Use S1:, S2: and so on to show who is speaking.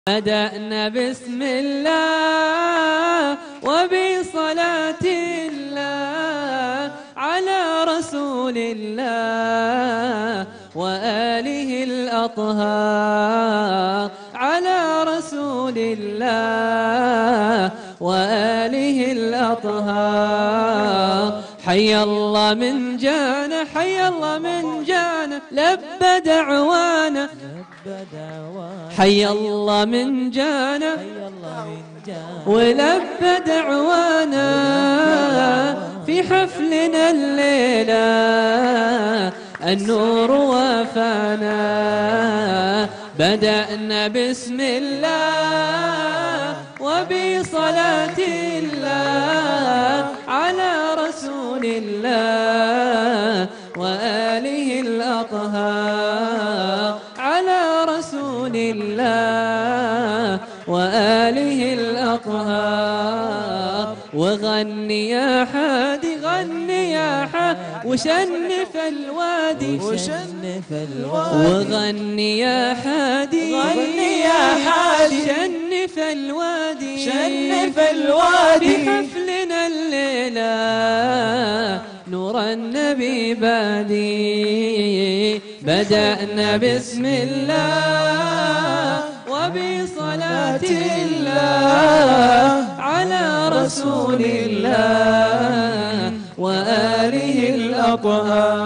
S1: بدأنا بسم الله وبصلاة الله على رسول الله وآله الأطهار، على رسول الله وآله الأطهار. حي الله من جانا، حي الله من جانا، لبى دعوانا، حي الله من جانا ولبى دعوانا في حفلنا الليلة النور وفانا. بدأنا بسم الله وبصلاة الله على رسول الله وآله الأطهار، على رسول الله وآله الأطهار. وغني يا حادي، غني يا حادي وشنف الوادي، وغني يا حادي، غني يا حادي شنف الوادي، شنف الوادي بحفلنا الليلة نور النبي بادي. بدأنا بسم الله وبصلاة الله على رسول الله وآله الأطهار.